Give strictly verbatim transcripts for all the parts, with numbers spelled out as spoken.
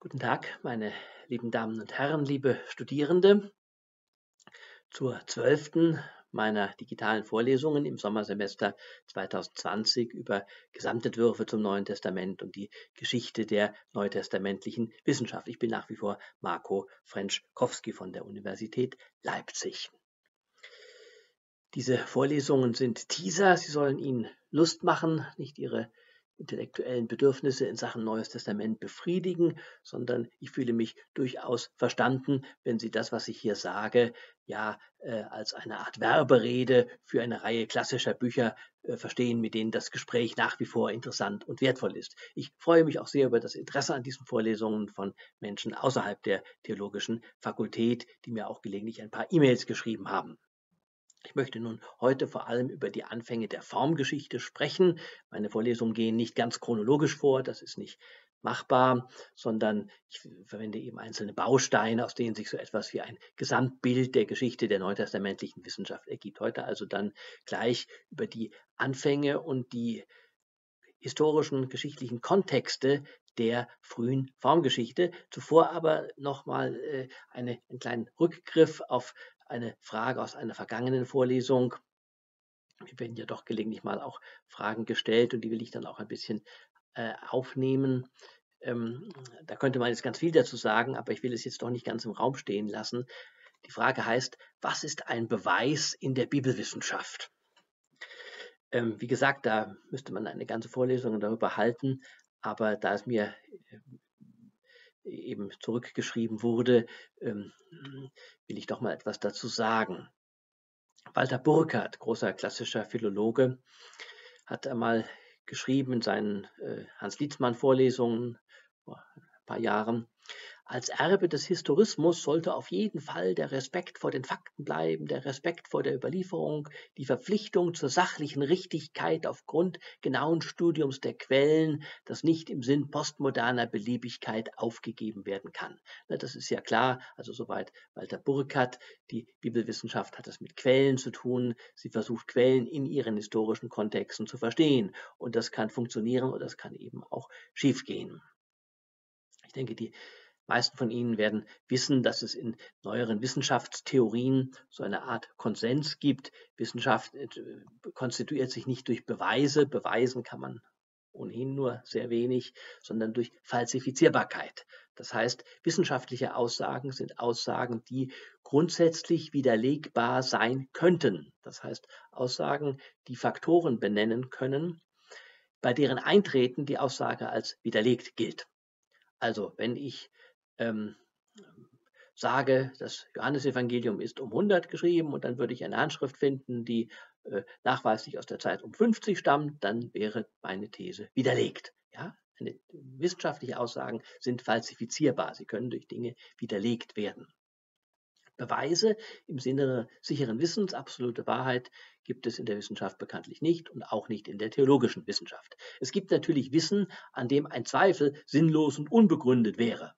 Guten Tag, meine lieben Damen und Herren, liebe Studierende, zur zwölften meiner digitalen Vorlesungen im Sommersemester zweitausendzwanzig über Gesamtentwürfe zum Neuen Testament und die Geschichte der neutestamentlichen Wissenschaft. Ich bin nach wie vor Marco Frenschkowski von der Universität Leipzig. Diese Vorlesungen sind Teaser, sie sollen Ihnen Lust machen, nicht Ihre intellektuellen Bedürfnisse in Sachen Neues Testament befriedigen, sondern ich fühle mich durchaus verstanden, wenn Sie das, was ich hier sage, ja äh, als eine Art Werberede für eine Reihe klassischer Bücher äh, verstehen, mit denen das Gespräch nach wie vor interessant und wertvoll ist. Ich freue mich auch sehr über das Interesse an diesen Vorlesungen von Menschen außerhalb der theologischen Fakultät, die mir auch gelegentlich ein paar E-Mails geschrieben haben. Ich möchte nun heute vor allem über die Anfänge der Formgeschichte sprechen. Meine Vorlesungen gehen nicht ganz chronologisch vor, das ist nicht machbar, sondern ich verwende eben einzelne Bausteine, aus denen sich so etwas wie ein Gesamtbild der Geschichte der neutestamentlichen Wissenschaft ergibt. Heute also dann gleich über die Anfänge und die historischen, geschichtlichen Kontexte der frühen Formgeschichte. Zuvor aber nochmal äh, eine, einen kleinen Rückgriff auf eine Frage aus einer vergangenen Vorlesung. Mir werden ja doch gelegentlich mal auch Fragen gestellt und die will ich dann auch ein bisschen äh, aufnehmen. Ähm, da könnte man jetzt ganz viel dazu sagen, aber ich will es jetzt doch nicht ganz im Raum stehen lassen. Die Frage heißt, was ist ein Beweis in der Bibelwissenschaft? Ähm, wie gesagt, da müsste man eine ganze Vorlesung darüber halten, aber da es mir äh, eben zurückgeschrieben wurde, ähm, will ich doch mal etwas dazu sagen. Walter Burkert, großer klassischer Philologe, hat einmal geschrieben in seinen äh, Hans-Lietzmann-Vorlesungen vor ein paar Jahren: Als Erbe des Historismus sollte auf jeden Fall der Respekt vor den Fakten bleiben, der Respekt vor der Überlieferung, die Verpflichtung zur sachlichen Richtigkeit aufgrund genauen Studiums der Quellen, das nicht im Sinn postmoderner Beliebigkeit aufgegeben werden kann. Das ist ja klar, also soweit Walter Burkert. Die Bibelwissenschaft hat es mit Quellen zu tun. Sie versucht, Quellen in ihren historischen Kontexten zu verstehen. Und das kann funktionieren oder das kann eben auch schiefgehen. Ich denke, die meisten von Ihnen werden wissen, dass es in neueren Wissenschaftstheorien so eine Art Konsens gibt. Wissenschaft äh, konstituiert sich nicht durch Beweise, beweisen kann man ohnehin nur sehr wenig, sondern durch Falsifizierbarkeit. Das heißt, wissenschaftliche Aussagen sind Aussagen, die grundsätzlich widerlegbar sein könnten. Das heißt, Aussagen, die Faktoren benennen können, bei deren Eintreten die Aussage als widerlegt gilt. Also, wenn ich ähm, sage, das Johannesevangelium ist um hundert geschrieben und dann würde ich eine Handschrift finden, die äh, nachweislich aus der Zeit um fünfzig stammt, dann wäre meine These widerlegt. Ja? Eine, wissenschaftliche Aussagen sind falsifizierbar. Sie können durch Dinge widerlegt werden. Beweise im Sinne der sicheren Wissens, absolute Wahrheit, gibt es in der Wissenschaft bekanntlich nicht und auch nicht in der theologischen Wissenschaft. Es gibt natürlich Wissen, an dem ein Zweifel sinnlos und unbegründet wäre.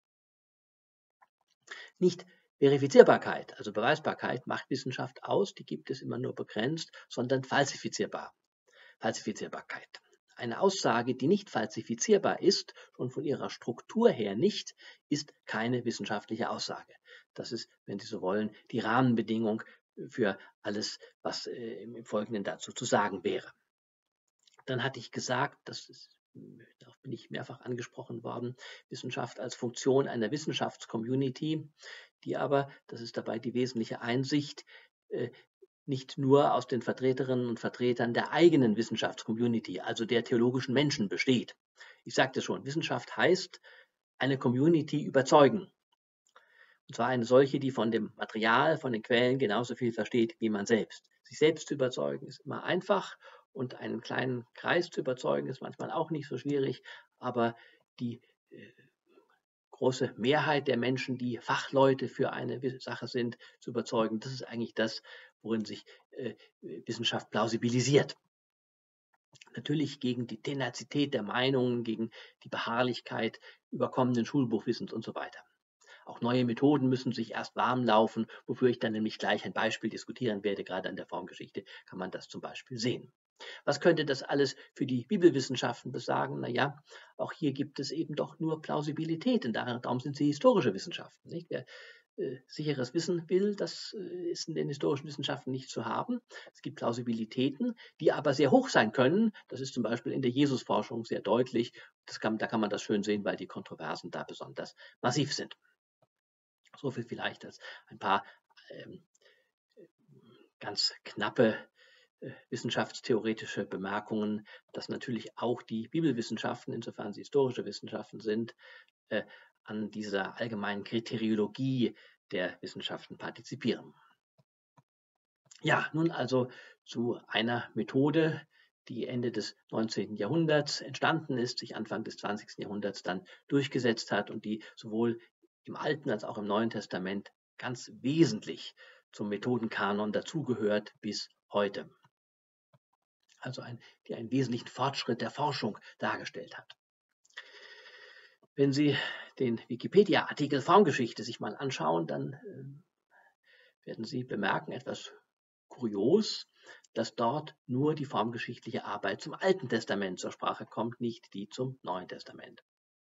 Nicht Verifizierbarkeit, also Beweisbarkeit, macht Wissenschaft aus, die gibt es immer nur begrenzt, sondern falsifizierbar, Falsifizierbarkeit. Eine Aussage, die nicht falsifizierbar ist, schon von ihrer Struktur her nicht, ist keine wissenschaftliche Aussage. Das ist, wenn Sie so wollen, die Rahmenbedingung für alles, was äh, im Folgenden dazu zu sagen wäre. Dann hatte ich gesagt, das ist, darauf bin ich mehrfach angesprochen worden, Wissenschaft als Funktion einer Wissenschaftscommunity, die aber, das ist dabei die wesentliche Einsicht, äh, nicht nur aus den Vertreterinnen und Vertretern der eigenen Wissenschaftscommunity, also der theologischen Menschen, besteht. Ich sagte schon, Wissenschaft heißt, eine Community überzeugen. Und zwar eine solche, die von dem Material, von den Quellen genauso viel versteht wie man selbst. Sich selbst zu überzeugen ist immer einfach und einen kleinen Kreis zu überzeugen ist manchmal auch nicht so schwierig, aber die äh, große Mehrheit der Menschen, die Fachleute für eine Sache sind, zu überzeugen, das ist eigentlich das, worin sich äh, Wissenschaft plausibilisiert. Natürlich gegen die Tenazität der Meinungen, gegen die Beharrlichkeit überkommenen Schulbuchwissens und so weiter. Auch neue Methoden müssen sich erst warm laufen, wofür ich dann nämlich gleich ein Beispiel diskutieren werde. Gerade an der Formgeschichte kann man das zum Beispiel sehen. Was könnte das alles für die Bibelwissenschaften besagen? Naja, auch hier gibt es eben doch nur Plausibilitäten. Darum sind sie historische Wissenschaften. Nicht? Wer äh, sicheres Wissen will, das äh, ist in den historischen Wissenschaften nicht zu haben. Es gibt Plausibilitäten, die aber sehr hoch sein können. Das ist zum Beispiel in der Jesusforschung sehr deutlich. Das kann, da kann man das schön sehen, weil die Kontroversen da besonders massiv sind. So viel vielleicht als ein paar ähm, ganz knappe äh, wissenschaftstheoretische Bemerkungen, dass natürlich auch die Bibelwissenschaften, insofern sie historische Wissenschaften sind, äh, an dieser allgemeinen Kriteriologie der Wissenschaften partizipieren. Ja, nun also zu einer Methode, die Ende des neunzehnten Jahrhunderts entstanden ist, sich Anfang des zwanzigsten Jahrhunderts dann durchgesetzt hat und die sowohl im Alten als auch im Neuen Testament ganz wesentlich zum Methodenkanon dazugehört bis heute. Also ein, die einen wesentlichen Fortschritt der Forschung dargestellt hat. Wenn Sie den Wikipedia-Artikel Formgeschichte sich mal anschauen, dann äh, werden Sie bemerken, etwas kurios, dass dort nur die formgeschichtliche Arbeit zum Alten Testament zur Sprache kommt, nicht die zum Neuen Testament.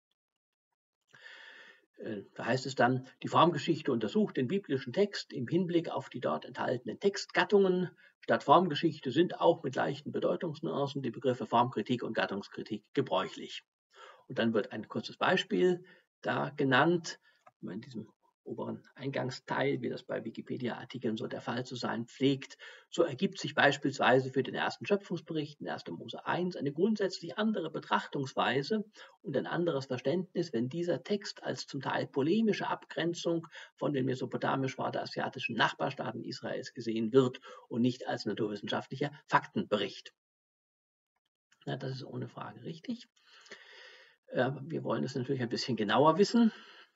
Da heißt es dann, die Formgeschichte untersucht den biblischen Text im Hinblick auf die dort enthaltenen Textgattungen. Statt Formgeschichte sind auch mit leichten Bedeutungsnuancen die Begriffe Formkritik und Gattungskritik gebräuchlich. Und dann wird ein kurzes Beispiel da genannt, in diesem oberen Eingangsteil, wie das bei Wikipedia-Artikeln so der Fall zu sein pflegt. So ergibt sich beispielsweise für den ersten Schöpfungsbericht in erster Mose eins eine grundsätzlich andere Betrachtungsweise und ein anderes Verständnis, wenn dieser Text als zum Teil polemische Abgrenzung von den mesopotamisch-vorderasiatischen Nachbarstaaten Israels gesehen wird und nicht als naturwissenschaftlicher Faktenbericht. Ja, das ist ohne Frage richtig. Wir wollen es natürlich ein bisschen genauer wissen.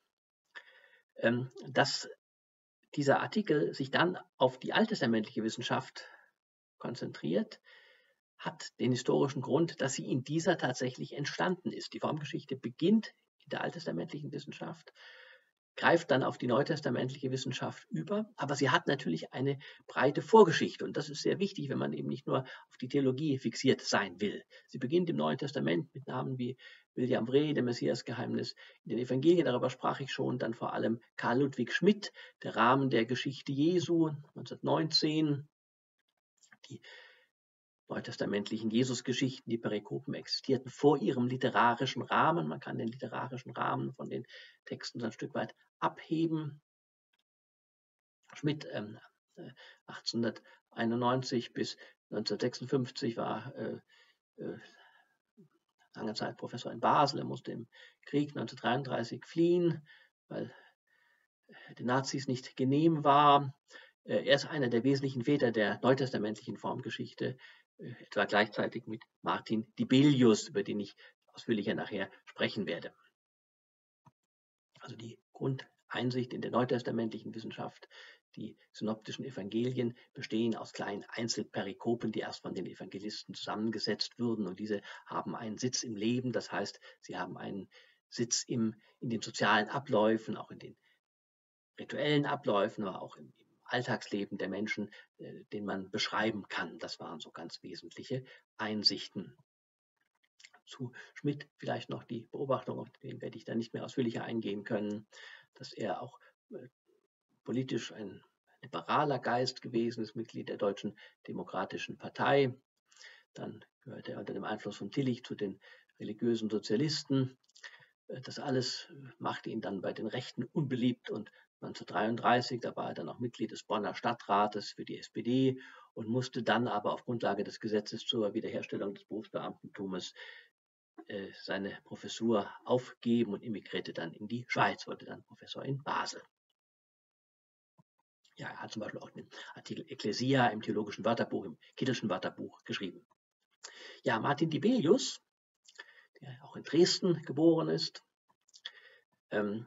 Dass dieser Artikel sich dann auf die alttestamentliche Wissenschaft konzentriert, hat den historischen Grund, dass sie in dieser tatsächlich entstanden ist. Die Formgeschichte beginnt in der alttestamentlichen Wissenschaft, greift dann auf die neutestamentliche Wissenschaft über, aber sie hat natürlich eine breite Vorgeschichte und das ist sehr wichtig, wenn man eben nicht nur auf die Theologie fixiert sein will. Sie beginnt im Neuen Testament mit Namen wie William Wreh, der Messiasgeheimnis, in den Evangelien, darüber sprach ich schon, dann vor allem Karl Ludwig Schmidt, der Rahmen der Geschichte Jesu, neunzehnhundertneunzehn, die neutestamentlichen Jesusgeschichten, die Perikopen existierten vor ihrem literarischen Rahmen. Man kann den literarischen Rahmen von den Texten so ein Stück weit abheben. Schmidt ähm, achtzehnhunderteinundneunzig bis neunzehnhundertsechsundfünfzig war äh, äh, lange Zeit Professor in Basel. Er musste im Krieg neunzehnhundertdreiunddreißig fliehen, weil den Nazis nicht genehm war. Er ist einer der wesentlichen Väter der neutestamentlichen Formgeschichte, etwa gleichzeitig mit Martin Dibelius, über den ich ausführlicher nachher sprechen werde. Also die Grundeinsicht in der neutestamentlichen Wissenschaft, die synoptischen Evangelien bestehen aus kleinen Einzelperikopen, die erst von den Evangelisten zusammengesetzt wurden und diese haben einen Sitz im Leben, das heißt, sie haben einen Sitz im, in den sozialen Abläufen, auch in den rituellen Abläufen, aber auch im, im Alltagsleben der Menschen, äh, den man beschreiben kann. Das waren so ganz wesentliche Einsichten. Zu Schmidt vielleicht noch die Beobachtung, auf den werde ich dann nicht mehr ausführlicher eingehen können, dass er auch äh, politisch ein liberaler Geist gewesen ist, Mitglied der Deutschen Demokratischen Partei. Dann gehörte er unter dem Einfluss von Tillich zu den religiösen Sozialisten. Das alles machte ihn dann bei den Rechten unbeliebt und neunzehnhundertdreiunddreißig, da war er dann auch Mitglied des Bonner Stadtrates für die S P D und musste dann aber auf Grundlage des Gesetzes zur Wiederherstellung des Berufsbeamtentums äh, seine Professur aufgeben und emigrierte dann in die Schweiz, wurde dann Professor in Basel. Ja, er hat zum Beispiel auch den Artikel Ecclesia im theologischen Wörterbuch, im Kittelschen Wörterbuch geschrieben. Ja, Martin Dibelius, der auch in Dresden geboren ist, ähm,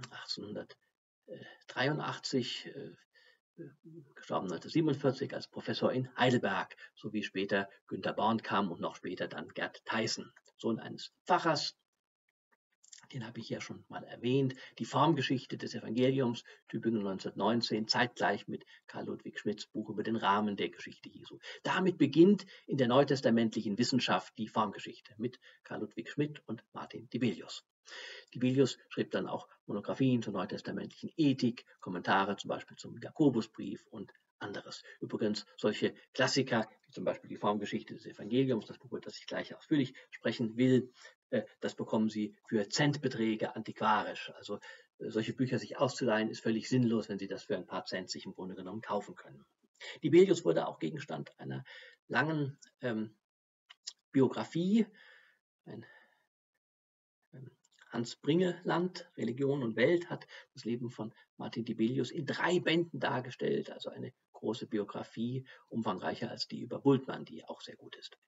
achtzehnhundertdreiundachtzig, äh, gestorben neunzehnhundertsiebenundvierzig als Professor in Heidelberg, sowie später Günter Bornkamm und noch später dann Gerd Theissen, Sohn eines Pfarrers, Den habe ich ja schon mal erwähnt. Die Formgeschichte des Evangeliums, Tübingen neunzehnhundertneunzehn, zeitgleich mit Karl Ludwig Schmidts Buch über den Rahmen der Geschichte Jesu. Damit beginnt in der neutestamentlichen Wissenschaft die Formgeschichte mit Karl Ludwig Schmidt und Martin Dibelius. Dibelius schrieb dann auch Monographien zur neutestamentlichen Ethik, Kommentare zum Beispiel zum Jakobusbrief und anderes. Übrigens solche Klassiker, wie zum Beispiel die Formgeschichte des Evangeliums, das Buch, über das ich gleich ausführlich sprechen will, das bekommen Sie für Centbeträge antiquarisch. Also solche Bücher sich auszuleihen, ist völlig sinnlos, wenn Sie das für ein paar Cent sich im Grunde genommen kaufen können. Dibelius wurde auch Gegenstand einer langen ähm, Biografie, ein ähm, Hans Bringeland, Religion und Welt, hat das Leben von Martin Dibelius in drei Bänden dargestellt, also eine große Biografie, umfangreicher als die über Bultmann, die auch sehr gut ist.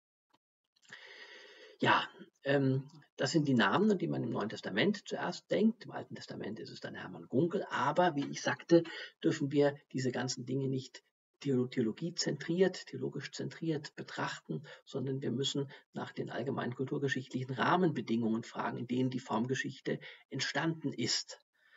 Ja, ähm, das sind die Namen, an die man im Neuen Testament zuerst denkt. Im Alten Testament ist es dann Hermann Gunkel. Aber wie ich sagte, dürfen wir diese ganzen Dinge nicht theologiezentriert, theologisch zentriert betrachten, sondern wir müssen nach den allgemeinen kulturgeschichtlichen Rahmenbedingungen fragen, in denen die Formgeschichte entstanden ist.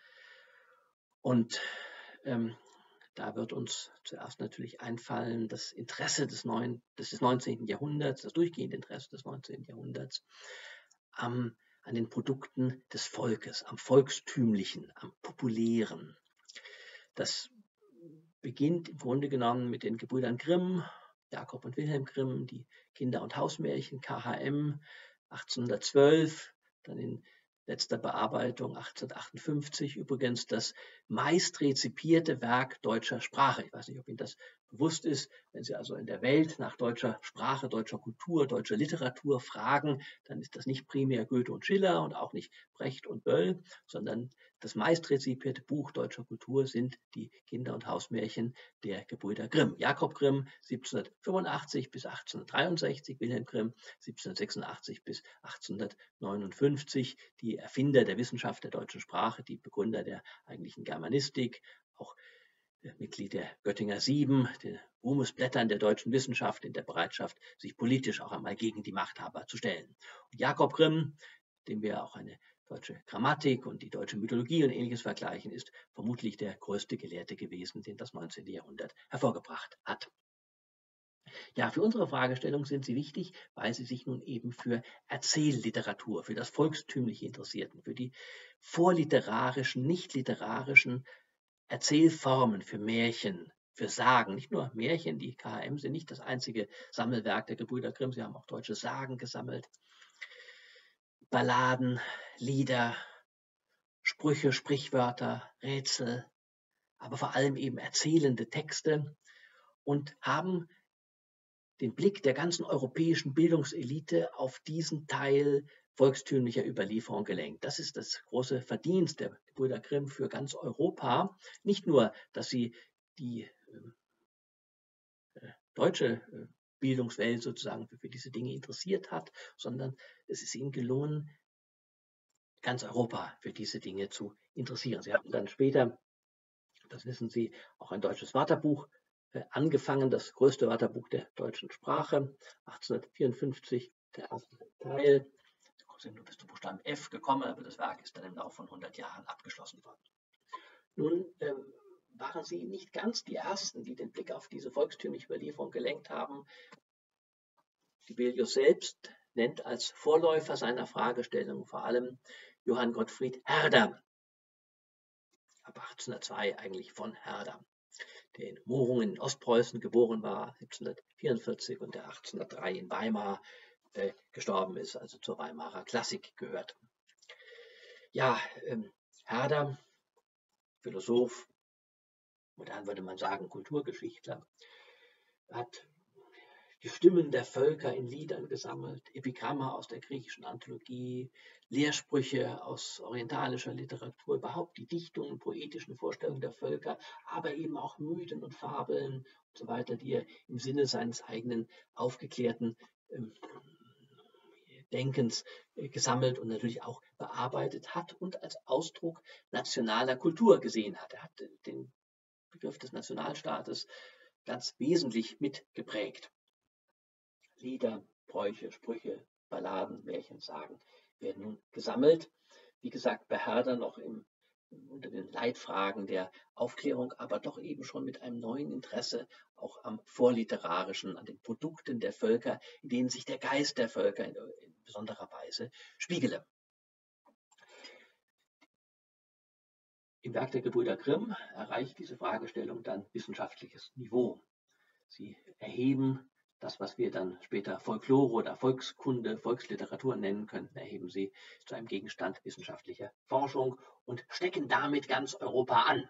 Und ähm, da wird uns zuerst natürlich einfallen, das Interesse des, neuen, des neunzehnten Jahrhunderts, das durchgehende Interesse des neunzehnten Jahrhunderts am, an den Produkten des Volkes, am Volkstümlichen, am Populären. Das beginnt im Grunde genommen mit den Gebrüdern Grimm, Jakob und Wilhelm Grimm, die Kinder- und Hausmärchen, K H M, achtzehnhundertzwölf, dann in letzter Bearbeitung achtzehnhundertachtundfünfzig, übrigens das meist rezipierte Werk deutscher Sprache. Ich weiß nicht, ob Ihnen das bewusst ist. Wenn Sie also in der Welt nach deutscher Sprache, deutscher Kultur, deutscher Literatur fragen, dann ist das nicht primär Goethe und Schiller und auch nicht Brecht und Böll, sondern das meist rezipierte Buch deutscher Kultur sind die Kinder- und Hausmärchen der Gebrüder Grimm. Jakob Grimm siebzehnhundertfünfundachtzig bis achtzehnhundertdreiundsechzig, Wilhelm Grimm siebzehnhundertsechsundachtzig bis achtzehnhundertneunundfünfzig, die Erfinder der Wissenschaft der deutschen Sprache, die Begründer der eigentlichen Germanistik, auch Mitglied der Göttinger Sieben, den Ruhmesblättern der deutschen Wissenschaft in der Bereitschaft, sich politisch auch einmal gegen die Machthaber zu stellen. Und Jakob Grimm, dem wir auch eine deutsche Grammatik und die deutsche Mythologie und Ähnliches vergleichen, ist vermutlich der größte Gelehrte gewesen, den das neunzehnte Jahrhundert hervorgebracht hat. Ja, für unsere Fragestellung sind sie wichtig, weil sie sich nun eben für Erzählliteratur, für das Volkstümliche interessierten, für die vorliterarischen, nicht literarischen Erzählformen, für Märchen, für Sagen, nicht nur Märchen, die K H M sind nicht das einzige Sammelwerk der Gebrüder Grimm, sie haben auch deutsche Sagen gesammelt, Balladen, Lieder, Sprüche, Sprichwörter, Rätsel, aber vor allem eben erzählende Texte und haben den Blick der ganzen europäischen Bildungselite auf diesen Teil volkstümlicher Überlieferung gelenkt. Das ist das große Verdienst der Gebrüder Grimm für ganz Europa. Nicht nur, dass sie die äh, deutsche äh, Bildungswelt sozusagen für, für diese Dinge interessiert hat, sondern es ist ihnen gelungen, ganz Europa für diese Dinge zu interessieren. Sie hatten dann später, das wissen Sie, auch ein deutsches Wörterbuch äh, angefangen, das größte Wörterbuch der deutschen Sprache, achtzehnhundertvierundfünfzig, der erste Teil. Sie sind nur bis zum Buchstaben F gekommen, aber das Werk ist dann im Laufe von hundert Jahren abgeschlossen worden. Nun ähm, waren sie nicht ganz die Ersten, die den Blick auf diese volkstümliche Überlieferung gelenkt haben. Dibelius selbst nennt als Vorläufer seiner Fragestellung vor allem Johann Gottfried Herder, ab achtzehnhundertzwei eigentlich von Herder, der in Mohrungen in Ostpreußen geboren war, siebzehnhundertvierundvierzig, und der achtzehnhundertdrei in Weimar äh, gestorben ist, also zur Weimarer Klassik gehört. Ja, ähm, Herder, Philosoph, modern würde man sagen Kulturgeschichtler, hat die Stimmen der Völker in Liedern gesammelt, Epigramme aus der griechischen Anthologie, Lehrsprüche aus orientalischer Literatur, überhaupt die Dichtungen, poetischen Vorstellungen der Völker, aber eben auch Mythen und Fabeln und so weiter, die er im Sinne seines eigenen aufgeklärten ähm, Denkens äh, gesammelt und natürlich auch bearbeitet hat und als Ausdruck nationaler Kultur gesehen hat. Er hat den Begriff des Nationalstaates ganz wesentlich mitgeprägt. Lieder, Bräuche, Sprüche, Balladen, Märchen, Sagen werden nun gesammelt. wie gesagt, bei Herder noch im, unter den Leitfragen der Aufklärung, aber doch eben schon mit einem neuen Interesse auch am Vorliterarischen, an den Produkten der Völker, in denen sich der Geist der Völker in, in besonderer Weise spiegele. Im Werk der Gebrüder Grimm erreicht diese Fragestellung dann wissenschaftliches Niveau. Sie erheben das, was wir dann später Folklore oder Volkskunde, Volksliteratur nennen könnten, erheben sie zu einem Gegenstand wissenschaftlicher Forschung und stecken damit ganz Europa an.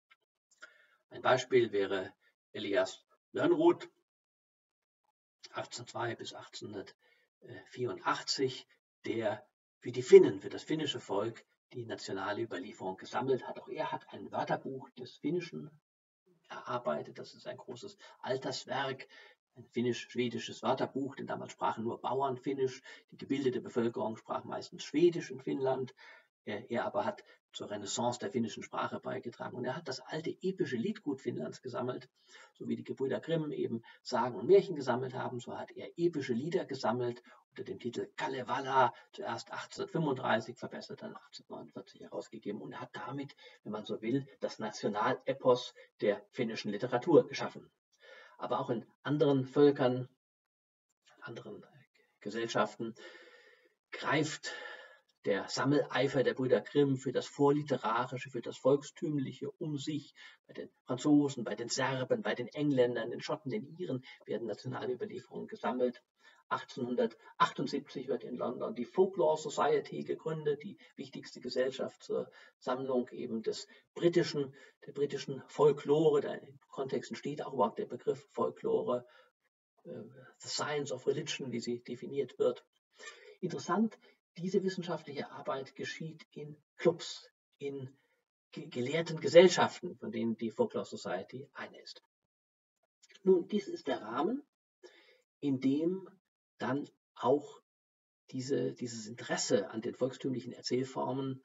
Ein Beispiel wäre Elias Lönnrot, achtzehnhundertzwei bis achtzehnhundertvierundachtzig, der für die Finnen, für das finnische Volk, die nationale Überlieferung gesammelt hat. Auch er hat ein Wörterbuch des Finnischen erarbeitet. Das ist ein großes Alterswerk, ein finnisch-schwedisches Wörterbuch, denn damals sprachen nur Bauern Finnisch. Die gebildete Bevölkerung sprach meistens Schwedisch in Finnland. Er, er aber hat zur Renaissance der finnischen Sprache beigetragen. Und er hat das alte epische Liedgut Finnlands gesammelt, so wie die Gebrüder Grimm eben Sagen und Märchen gesammelt haben. So hat er epische Lieder gesammelt unter dem Titel Kalevala, zuerst achtzehnhundertfünfunddreißig, verbessert dann achtzehnhundertneunundvierzig herausgegeben und hat damit, wenn man so will, das Nationalepos der finnischen Literatur geschaffen. Aber auch in anderen Völkern, anderen Gesellschaften greift der Sammeleifer der Brüder Grimm für das Vorliterarische, für das Volkstümliche um sich. Bei den Franzosen, bei den Serben, bei den Engländern, den Schotten, den Iren werden nationale Überlieferungen gesammelt. achtzehnhundertachtundsiebzig wird in London die Folklore Society gegründet, die wichtigste Gesellschaft zur Sammlung eben des britischen, der britischen Folklore. Da in Kontexten steht auch überhaupt der Begriff Folklore, äh, the science of religion, wie sie definiert wird. Interessant, diese wissenschaftliche Arbeit geschieht in Clubs, in ge gelehrten Gesellschaften, von denen die Folklore Society eine ist. Nun, dies ist der Rahmen, in dem dann auch diese, dieses Interesse an den volkstümlichen Erzählformen,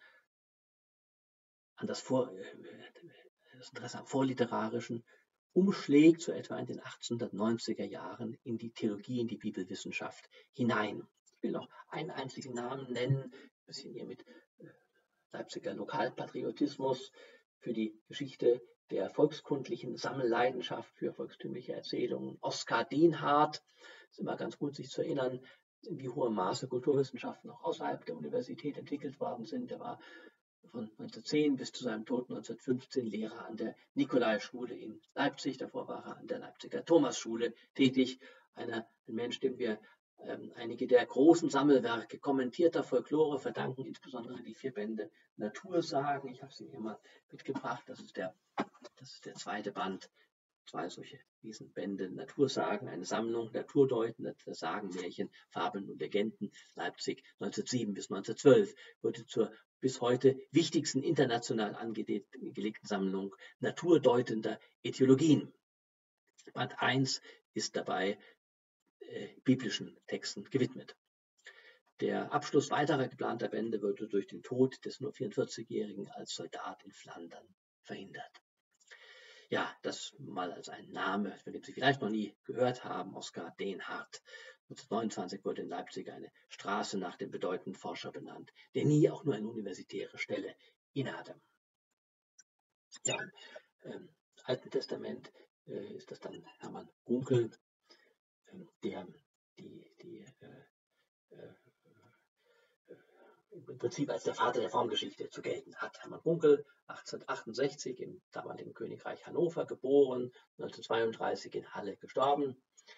an das, Vor, das Interesse am Vorliterarischen umschlägt, so etwa in den achtzehnhundertneunziger Jahren, in die Theologie, in die Bibelwissenschaft hinein. Ich will noch einen einzigen Namen nennen, ein bisschen hier mit Leipziger Lokalpatriotismus für die Geschichte der volkskundlichen Sammelleidenschaft für volkstümliche Erzählungen. Oskar Denhardt, ist immer ganz gut, sich zu erinnern, in wie hohem Maße Kulturwissenschaften auch außerhalb der Universität entwickelt worden sind. Er war von neunzehnhundertzehn bis zu seinem Tod neunzehnhundertfünfzehn Lehrer an der Nikolaischule in Leipzig. Davor war er an der Leipziger Thomasschule tätig. Einer, ein Mensch, dem wir ähm, einige der großen Sammelwerke kommentierter Folklore verdanken, insbesondere die vier Bände Natursagen. Ich habe sie hier mal mitgebracht. Das ist der, das ist der zweite Band. Zwei solche Riesenbände Natursagen, eine Sammlung naturdeutender Sagen, Märchen, Fabeln und Legenden. Leipzig neunzehnhundertsieben bis neunzehnhundertzwölf wurde zur bis heute wichtigsten international angelegten Sammlung naturdeutender Äthiologien. Band eins ist dabei äh, biblischen Texten gewidmet. Der Abschluss weiterer geplanter Bände wurde durch den Tod des nur vierundvierzigjährigen als Soldat in Flandern verhindert. Ja, das mal als ein Name, von dem Sie vielleicht noch nie gehört haben, Oskar Denhardt. neunzehnhundertneunundzwanzig wurde in Leipzig eine Straße nach dem bedeutenden Forscher benannt, der nie auch nur eine universitäre Stelle innehatte. Ja, im ähm, Alten Testament äh, ist das dann Hermann Gunkel, äh, der die, die äh, äh, im Prinzip als der Vater der Formgeschichte zu gelten hat. Hermann Gunkel, achtzehnhundertachtundsechzig im damaligen Königreich Hannover geboren, neunzehnhundertzweiunddreißig in Halle gestorben.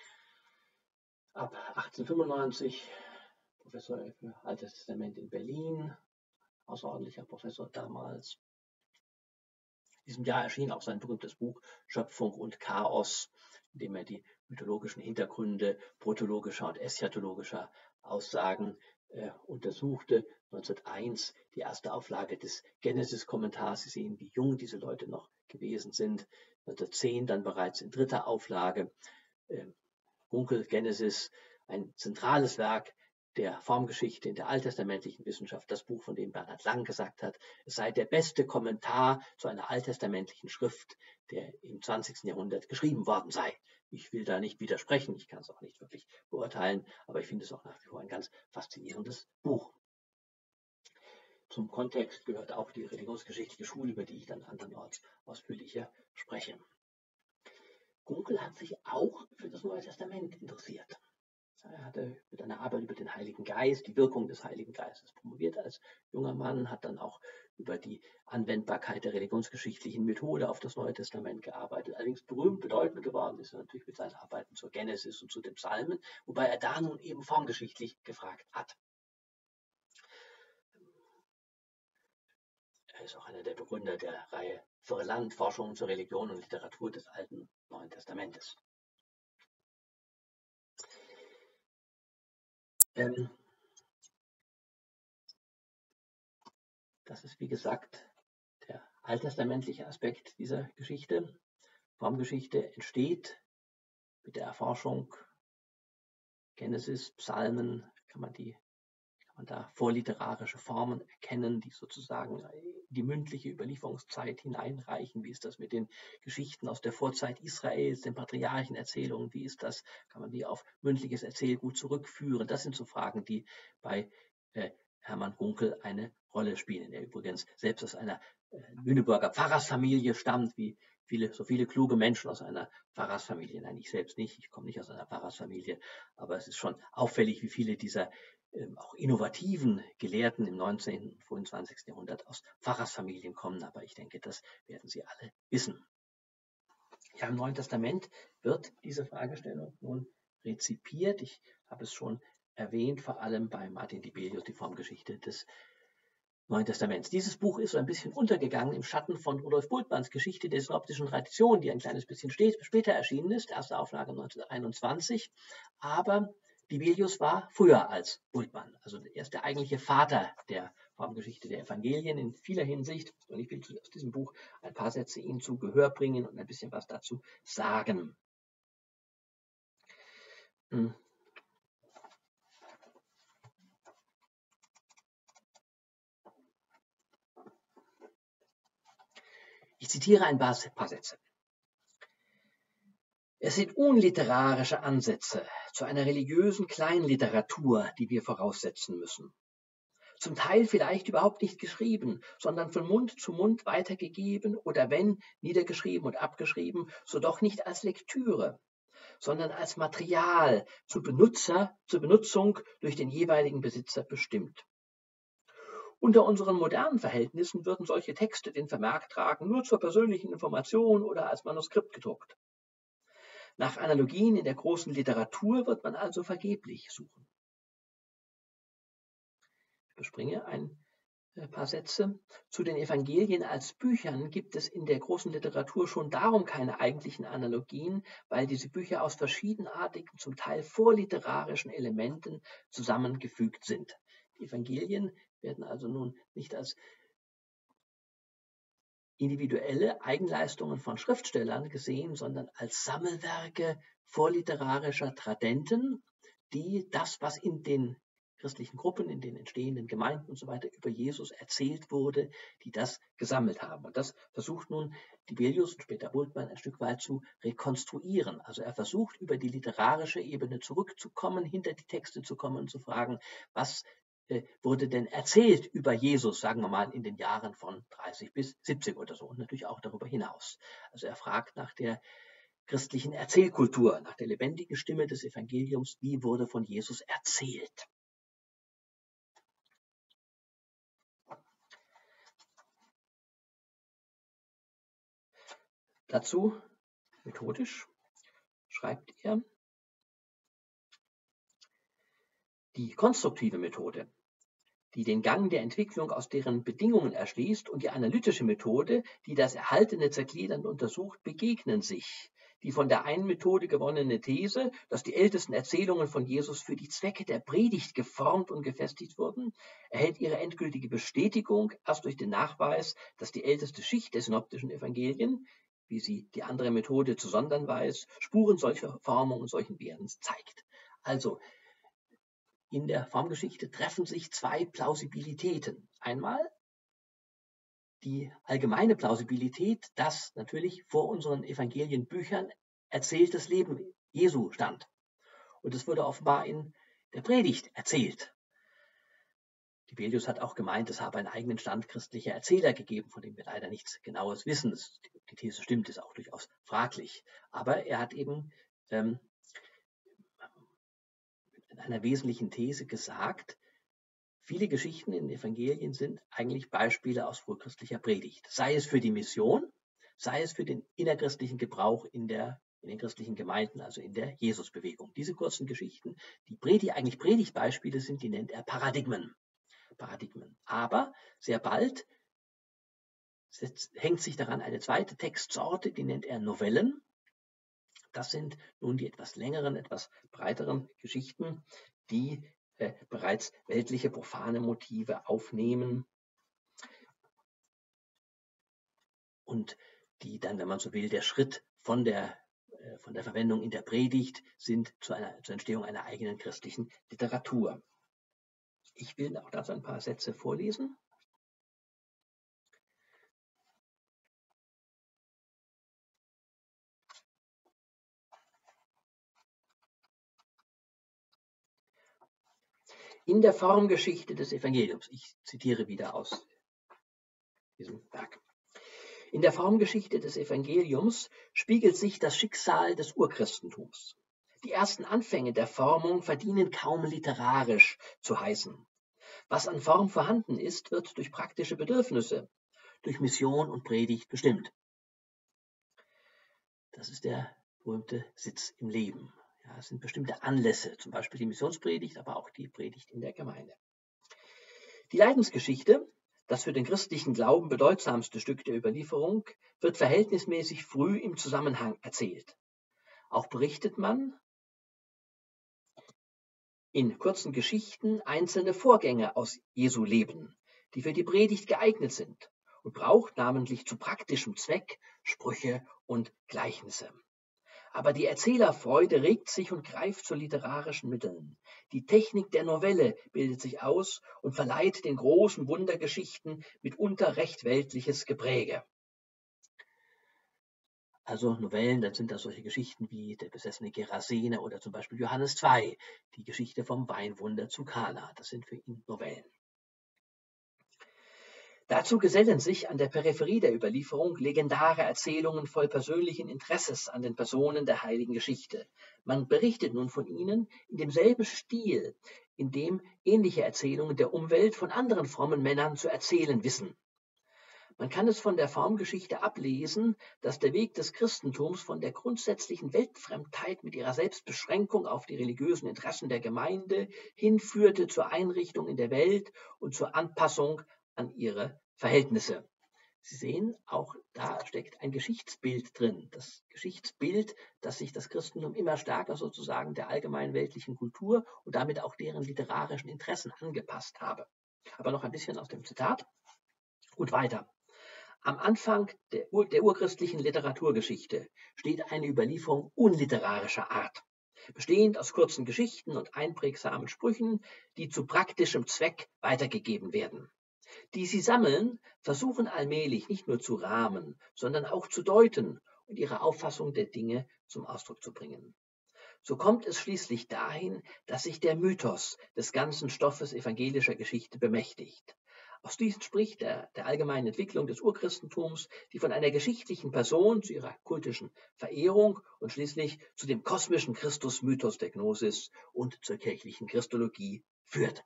Ab achtzehnhundertfünfundneunzig Professor für Altes Testament in Berlin, außerordentlicher Professor damals. In diesem Jahr erschien auch sein berühmtes Buch Schöpfung und Chaos, in dem er die mythologischen Hintergründe protologischer und eschatologischer Aussagen äh, untersuchte. neunzehnhunderteins die erste Auflage des Genesis-Kommentars. Sie sehen, wie jung diese Leute noch gewesen sind. neunzehnhundertzehn dann bereits in dritter Auflage. Äh, Gunkel, Genesis, ein zentrales Werk der Formgeschichte in der alttestamentlichen Wissenschaft, das Buch, von dem Bernhard Lang gesagt hat, es sei der beste Kommentar zu einer alttestamentlichen Schrift, der im zwanzigsten Jahrhundert geschrieben worden sei. Ich will da nicht widersprechen, ich kann es auch nicht wirklich beurteilen, aber ich finde es auch nach wie vor ein ganz faszinierendes Buch. zum Kontext gehört auch die religionsgeschichtliche Schule, über die ich dann andernorts ausführlicher spreche. Gunkel hat sich auch für das Neue Testament interessiert. Er hatte mit einer Arbeit über den Heiligen Geist, die Wirkung des Heiligen Geistes promoviert als junger Mann, hat dann auch über die Anwendbarkeit der religionsgeschichtlichen Methode auf das Neue Testament gearbeitet. Allerdings berühmt, bedeutend geworden ist er natürlich mit seinen Arbeiten zur Genesis und zu den Psalmen, wobei er da nun eben formgeschichtlich gefragt hat. Er ist auch einer der Begründer der Reihe Virland, Forschungen zur Religion und Literatur des Alten und Neuen Testamentes. Ähm, das ist, wie gesagt, der alttestamentliche Aspekt dieser Geschichte. Formgeschichte entsteht mit der Erforschung Genesis, Psalmen, kann man, die, kann man da vorliterarische Formen erkennen, die sozusagen in die mündliche Überlieferungszeit hineinreichen. Wie ist das mit den Geschichten aus der Vorzeit Israels, den Patriarchenerzählungen? Wie ist das? Kann man die auf mündliches Erzählgut zurückführen? Das sind so Fragen, die bei äh, Hermann Gunkel eine Rolle spielen, der übrigens selbst aus einer äh, Lüneburger Pfarrersfamilie stammt, wie viele, so viele kluge Menschen aus einer Pfarrersfamilie. Nein, ich selbst nicht, ich komme nicht aus einer Pfarrersfamilie, aber es ist schon auffällig, wie viele dieser ähm, auch innovativen Gelehrten im neunzehnten und frühen zwanzigsten Jahrhundert aus Pfarrersfamilien kommen, aber ich denke, das werden Sie alle wissen. Ja, im Neuen Testament wird diese Fragestellung nun rezipiert. Ich habe es schon erwähnt, vor allem bei Martin Dibelius, die Formgeschichte des Neuen Testaments. Dieses Buch ist so ein bisschen untergegangen im Schatten von Rudolf Bultmanns Geschichte der synoptischen Tradition, die ein kleines bisschen später erschienen ist, erste Auflage neunzehnhunderteinundzwanzig. Aber Dibelius war früher als Bultmann, also er ist der eigentliche Vater der Formgeschichte der Evangelien in vieler Hinsicht. Und ich will aus diesem Buch ein paar Sätze Ihnen zu Gehör bringen und ein bisschen was dazu sagen. Hm. Ich zitiere ein paar Sätze. Es sind unliterarische Ansätze zu einer religiösen Kleinliteratur, die wir voraussetzen müssen. Zum Teil vielleicht überhaupt nicht geschrieben, sondern von Mund zu Mund weitergegeben oder wenn niedergeschrieben und abgeschrieben, so doch nicht als Lektüre, sondern als Material zur, Benutzer, zur Benutzung durch den jeweiligen Besitzer bestimmt. Unter unseren modernen Verhältnissen würden solche Texte den Vermerk tragen, nur zur persönlichen Information oder als Manuskript gedruckt. Nach Analogien in der großen Literatur wird man also vergeblich suchen. Ich überspringe ein paar Sätze. Zu den Evangelien als Büchern gibt es in der großen Literatur schon darum keine eigentlichen Analogien, weil diese Bücher aus verschiedenartigen, zum Teil vorliterarischen Elementen zusammengefügt sind. Die Evangelien werden also nun nicht als individuelle Eigenleistungen von Schriftstellern gesehen, sondern als Sammelwerke vorliterarischer Tradenten, die das, was in den christlichen Gruppen, in den entstehenden Gemeinden und so weiter über Jesus erzählt wurde, die das gesammelt haben. Und das versucht nun Dibelius und später Bultmann ein Stück weit zu rekonstruieren. Also er versucht, über die literarische Ebene zurückzukommen, hinter die Texte zu kommen und zu fragen, was wurde denn erzählt über Jesus, sagen wir mal, in den Jahren von dreißig bis siebzig oder so und natürlich auch darüber hinaus. Also er fragt nach der christlichen Erzählkultur, nach der lebendigen Stimme des Evangeliums, wie wurde von Jesus erzählt. Dazu, methodisch, schreibt er, die konstruktive Methode, die den Gang der Entwicklung aus deren Bedingungen erschließt, und die analytische Methode, die das Erhaltene zergliedernd untersucht, begegnen sich. Die von der einen Methode gewonnene These, dass die ältesten Erzählungen von Jesus für die Zwecke der Predigt geformt und gefestigt wurden, erhält ihre endgültige Bestätigung erst durch den Nachweis, dass die älteste Schicht der synoptischen Evangelien, wie sie die andere Methode zu sondern weiß, Spuren solcher Formung und solchen Werdens zeigt. Also, in der Formgeschichte treffen sich zwei Plausibilitäten. Einmal die allgemeine Plausibilität, dass natürlich vor unseren Evangelienbüchern erzähltes Leben Jesu stand. Und es wurde offenbar in der Predigt erzählt. Dibelius hat auch gemeint, es habe einen eigenen Stand christlicher Erzähler gegeben, von dem wir leider nichts Genaues wissen. Das, die These stimmt, ist auch durchaus fraglich. Aber er hat eben ähm, in einer wesentlichen These gesagt, viele Geschichten in den Evangelien sind eigentlich Beispiele aus frühchristlicher Predigt. Sei es für die Mission, sei es für den innerchristlichen Gebrauch in, der, in den christlichen Gemeinden, also in der Jesusbewegung. Diese kurzen Geschichten, die Predigt, eigentlich Predigtbeispiele sind, die nennt er Paradigmen. Paradigmen. Aber sehr bald hängt sich daran eine zweite Textsorte, die nennt er Novellen. Das sind nun die etwas längeren, etwas breiteren Geschichten, die äh, bereits weltliche profane Motive aufnehmen und die dann, wenn man so will, der Schritt von der, äh, von der Verwendung in der Predigt sind zu einer, zur Entstehung einer eigenen christlichen Literatur. Ich will auch dazu ein paar Sätze vorlesen. In der Formgeschichte des Evangeliums, ich zitiere wieder aus diesem Werk. In der Formgeschichte des Evangeliums spiegelt sich das Schicksal des Urchristentums. Die ersten Anfänge der Formung verdienen kaum literarisch zu heißen. Was an Form vorhanden ist, wird durch praktische Bedürfnisse, durch Mission und Predigt bestimmt. Das ist der berühmte Sitz im Leben. Ja, es sind bestimmte Anlässe, zum Beispiel die Missionspredigt, aber auch die Predigt in der Gemeinde. Die Leidensgeschichte, das für den christlichen Glauben bedeutsamste Stück der Überlieferung, wird verhältnismäßig früh im Zusammenhang erzählt. Auch berichtet man in kurzen Geschichten einzelne Vorgänge aus Jesu Leben, die für die Predigt geeignet sind, und braucht namentlich zu praktischem Zweck Sprüche und Gleichnisse. Aber die Erzählerfreude regt sich und greift zu literarischen Mitteln. Die Technik der Novelle bildet sich aus und verleiht den großen Wundergeschichten mitunter recht weltliches Gepräge. Also Novellen, dann sind das solche Geschichten wie der besessene Gerasene oder zum Beispiel Johannes zwei, die Geschichte vom Weinwunder zu Kana. Das sind für ihn Novellen. Dazu gesellen sich an der Peripherie der Überlieferung legendare Erzählungen voll persönlichen Interesses an den Personen der heiligen Geschichte. Man berichtet nun von ihnen in demselben Stil, in dem ähnliche Erzählungen der Umwelt von anderen frommen Männern zu erzählen wissen. Man kann es von der Formgeschichte ablesen, dass der Weg des Christentums von der grundsätzlichen Weltfremdheit mit ihrer Selbstbeschränkung auf die religiösen Interessen der Gemeinde hinführte zur Einrichtung in der Welt und zur Anpassung an ihre Verhältnisse. Sie sehen, auch da steckt ein Geschichtsbild drin. Das Geschichtsbild, dass sich das Christentum immer stärker sozusagen der allgemeinen weltlichen Kultur und damit auch deren literarischen Interessen angepasst habe. Aber noch ein bisschen aus dem Zitat und weiter. Am Anfang der, Ur der urchristlichen Literaturgeschichte steht eine Überlieferung unliterarischer Art, bestehend aus kurzen Geschichten und einprägsamen Sprüchen, die zu praktischem Zweck weitergegeben werden. Die sie sammeln, versuchen allmählich nicht nur zu rahmen, sondern auch zu deuten und ihre Auffassung der Dinge zum Ausdruck zu bringen. So kommt es schließlich dahin, dass sich der Mythos des ganzen Stoffes evangelischer Geschichte bemächtigt. Aus diesem spricht der, der allgemeinen Entwicklung des Urchristentums, die von einer geschichtlichen Person zu ihrer kultischen Verehrung und schließlich zu dem kosmischen Christusmythos der Gnosis und zur kirchlichen Christologie führt.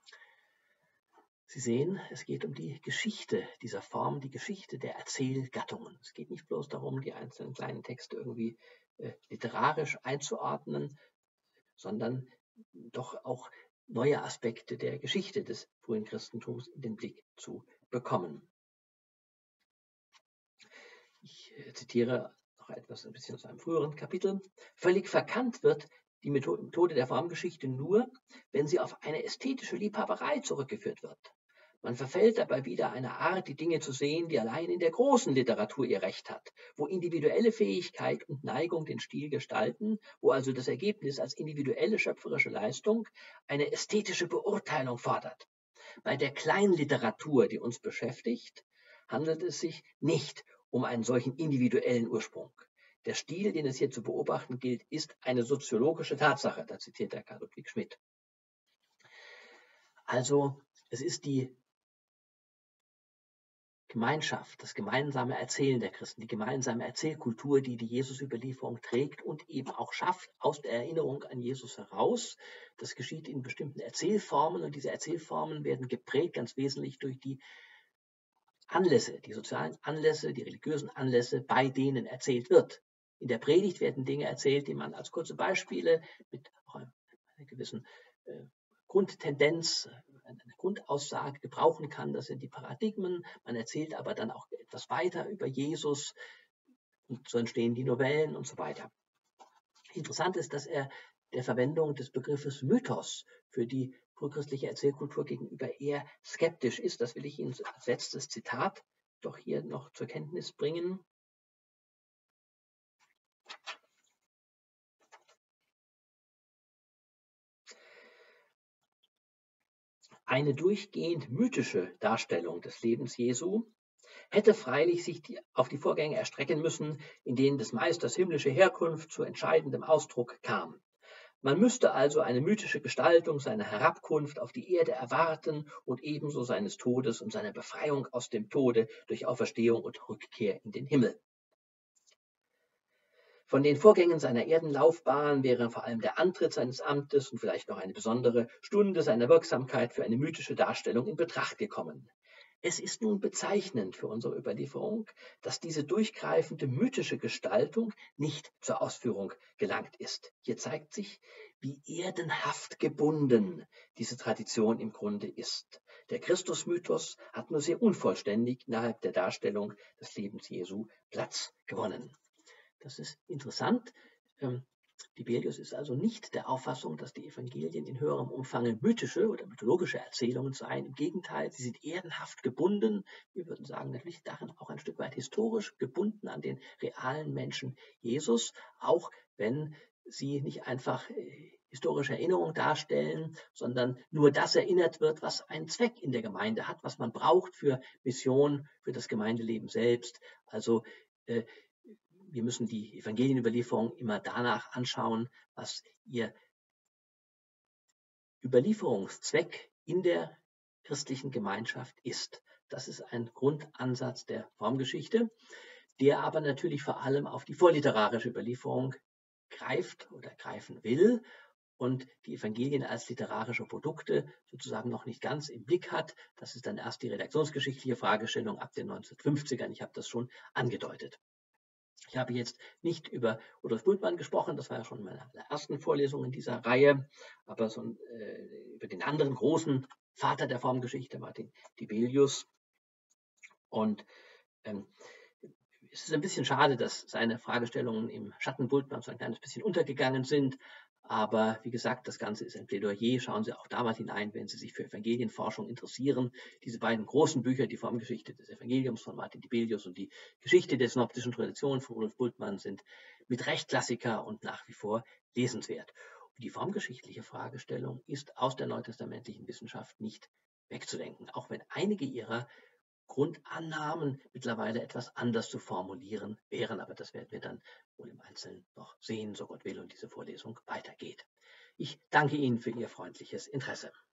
Sie sehen, es geht um die Geschichte dieser Form, die Geschichte der Erzählgattungen. Es geht nicht bloß darum, die einzelnen kleinen Texte irgendwie äh, literarisch einzuordnen, sondern doch auch neue Aspekte der Geschichte des frühen Christentums in den Blick zu bekommen. Ich äh, zitiere noch etwas ein bisschen aus einem früheren Kapitel. Völlig verkannt wird die Methode der Formgeschichte nur, wenn sie auf eine ästhetische Liebhaberei zurückgeführt wird. Man verfällt dabei wieder einer Art, die Dinge zu sehen, die allein in der großen Literatur ihr Recht hat, wo individuelle Fähigkeit und Neigung den Stil gestalten, wo also das Ergebnis als individuelle schöpferische Leistung eine ästhetische Beurteilung fordert. Bei der Kleinliteratur, die uns beschäftigt, handelt es sich nicht um einen solchen individuellen Ursprung. Der Stil, den es hier zu beobachten gilt, ist eine soziologische Tatsache. Da zitiert der Karl Ludwig Schmidt. Also Es ist die Gemeinschaft, das gemeinsame Erzählen der Christen, die gemeinsame Erzählkultur, die die Jesus-Überlieferung trägt und eben auch schafft aus der Erinnerung an Jesus heraus. Das geschieht in bestimmten Erzählformen und diese Erzählformen werden geprägt ganz wesentlich durch die Anlässe, die sozialen Anlässe, die religiösen Anlässe, bei denen erzählt wird. In der Predigt werden Dinge erzählt, die man als kurze Beispiele mit auch einer gewissen äh, Grundtendenz, eine Grundaussage gebrauchen kann. Das sind die Paradigmen. Man erzählt aber dann auch etwas weiter über Jesus und so entstehen die Novellen und so weiter. Interessant ist, dass er der Verwendung des Begriffes Mythos für die frühchristliche Erzählkultur gegenüber eher skeptisch ist. Das will ich Ihnen als letztes Zitat doch hier noch zur Kenntnis bringen. Eine durchgehend mythische Darstellung des Lebens Jesu hätte freilich sich die, auf die Vorgänge erstrecken müssen, in denen des Meisters himmlische Herkunft zu entscheidendem Ausdruck kam. Man müsste also eine mythische Gestaltung seiner Herabkunft auf die Erde erwarten und ebenso seines Todes und seiner Befreiung aus dem Tode durch Auferstehung und Rückkehr in den Himmel. Von den Vorgängen seiner Erdenlaufbahn wäre vor allem der Antritt seines Amtes und vielleicht noch eine besondere Stunde seiner Wirksamkeit für eine mythische Darstellung in Betracht gekommen. Es ist nun bezeichnend für unsere Überlieferung, dass diese durchgreifende mythische Gestaltung nicht zur Ausführung gelangt ist. Hier zeigt sich, wie erdenhaft gebunden diese Tradition im Grunde ist. Der Christusmythos hat nur sehr unvollständig innerhalb der Darstellung des Lebens Jesu Platz gewonnen. Das ist interessant. Dibelius ist also nicht der Auffassung, dass die Evangelien in höherem Umfang mythische oder mythologische Erzählungen seien. Im Gegenteil, sie sind ehrenhaft gebunden. Wir würden sagen, natürlich darin auch ein Stück weit historisch gebunden an den realen Menschen Jesus, auch wenn sie nicht einfach historische Erinnerung darstellen, sondern nur das erinnert wird, was einen Zweck in der Gemeinde hat, was man braucht für Mission, für das Gemeindeleben selbst. Also äh, wir müssen die Evangelienüberlieferung immer danach anschauen, was ihr Überlieferungszweck in der christlichen Gemeinschaft ist. Das ist ein Grundansatz der Formgeschichte, der aber natürlich vor allem auf die vorliterarische Überlieferung greift oder greifen will und die Evangelien als literarische Produkte sozusagen noch nicht ganz im Blick hat. Das ist dann erst die redaktionsgeschichtliche Fragestellung ab den neunzehnhundertfünfzigern. Ich habe das schon angedeutet. Ich habe jetzt nicht über Rudolf Bultmann gesprochen, das war ja schon in meiner ersten Vorlesung in dieser Reihe, aber so, äh, über den anderen großen Vater der Formgeschichte, Martin Dibelius. Und ähm, es ist ein bisschen schade, dass seine Fragestellungen im Schatten Bultmanns so ein kleines bisschen untergegangen sind. Aber wie gesagt, das Ganze ist ein Plädoyer. Schauen Sie auch da mal hinein, wenn Sie sich für Evangelienforschung interessieren. Diese beiden großen Bücher, die Formgeschichte des Evangeliums von Martin Dibelius und die Geschichte der synoptischen Tradition von Rudolf Bultmann, sind mit Recht Klassiker und nach wie vor lesenswert. Und die formgeschichtliche Fragestellung ist aus der neutestamentlichen Wissenschaft nicht wegzudenken, auch wenn einige ihrer Grundannahmen mittlerweile etwas anders zu formulieren wären, aber das werden wir dann wohl im Einzelnen noch sehen, so Gott will und diese Vorlesung weitergeht. Ich danke Ihnen für Ihr freundliches Interesse.